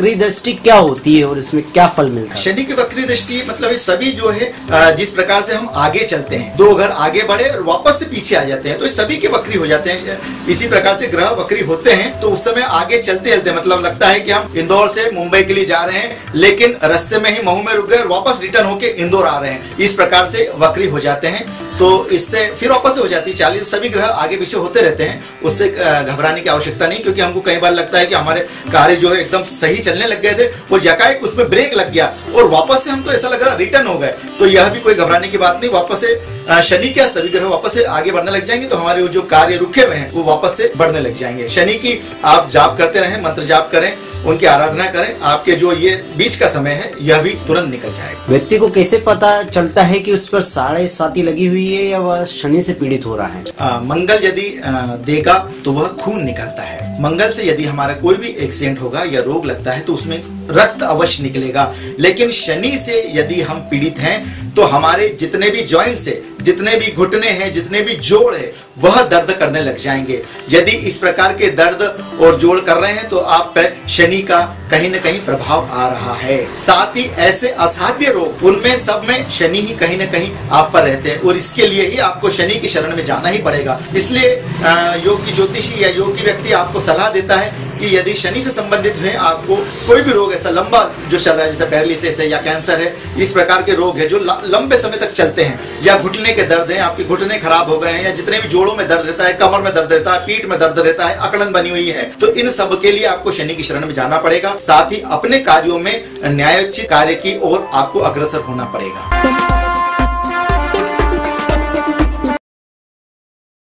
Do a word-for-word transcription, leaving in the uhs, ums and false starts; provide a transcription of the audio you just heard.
वक्री दृष्टि क्या होती है और इसमें क्या फल मिलता है? शनि की वक्री दृष्टि मतलब सभी जो है जिस प्रकार से हम आगे चलते हैं, दो घर आगे बढ़े और वापस से पीछे आ जाते हैं, तो सभी के वक्री हो जाते हैं। इसी प्रकार से ग्रह वक्री होते हैं तो उस समय आगे चलते चलते मतलब लगता है कि हम इंदौर से मुंबई के लिए जा रहे हैं, लेकिन रास्ते में ही महू में रुक गए और वापस रिटर्न होके इंदौर आ रहे हैं। इस प्रकार से वक्री हो जाते हैं, तो इससे फिर वापस हो जाती है चालीस। सभी ग्रह आगे पीछे होते रहते हैं, उससे घबराने की आवश्यकता नहीं, क्योंकि हमको कई बार लगता है कि हमारे कार्य जो है एकदम सही चलने लग गए थे, वो जकाएक उसमें ब्रेक लग गया और वापस से हम तो ऐसा लग रहा रिटर्न हो गए, तो यह भी कोई घबराने की बात नहीं। वापस से शनि क्या सभी ग्रह वापस से आगे बढ़ने लग जाएंगे, तो हमारे जो कार्य रुके हुए हैं वो वापस से बढ़ने लग जाएंगे। शनि की आप जाप करते रहें, मंत्र जाप करें, उनकी आराधना करें, आपके जो ये बीच का समय है यह भी तुरंत निकल जाएगा। व्यक्ति को कैसे पता चलता है कि उस पर साढ़े साती लगी हुई है या वह शनि से पीड़ित हो रहा है? आ, मंगल यदि आ, देगा तो वह खून निकलता है। मंगल से यदि हमारा कोई भी एक्सीडेंट होगा या रोग लगता है तो उसमें रक्त अवश्य निकलेगा, लेकिन शनि से यदि हम पीड़ित हैं तो हमारे जितने भी जॉइंट्स है, जितने भी घुटने हैं, जितने भी जोड़ है, वह दर्द करने लग जाएंगे। यदि इस प्रकार के दर्द और जोड़ कर रहे हैं तो आप पर शनि का कहीं न कहीं प्रभाव आ रहा है। साथ ही ऐसे असाध्य रोग, उनमें सब में शनि ही कहीं न कहीं आप पर रहते हैं, और इसके लिए ही आपको शनि की शरण में जाना ही पड़ेगा। इसलिए योग की ज्योतिषी या योगी व्यक्ति आपको सलाह देता है कि यदि शनि से संबंधित है, आपको कोई भी रोग ऐसा लंबा जो चल रहा है, जैसे पैरालिसिस है या कैंसर है, इस प्रकार के रोग है जो लंबे समय तक चलते हैं, या घुटने के दर्द हैं, आपके घुटने खराब हो गए हैं, या जितने भी जोड़ों में दर्द रहता है, कमर में दर्द रहता है, पीठ में दर्द रहता है, अकड़न बनी हुई है, तो इन सब के लिए आपको शनि की शरण में जाना पड़ेगा। साथ ही अपने कार्यों में न्यायोचित कार्य की ओर आपको अग्रसर होना पड़ेगा।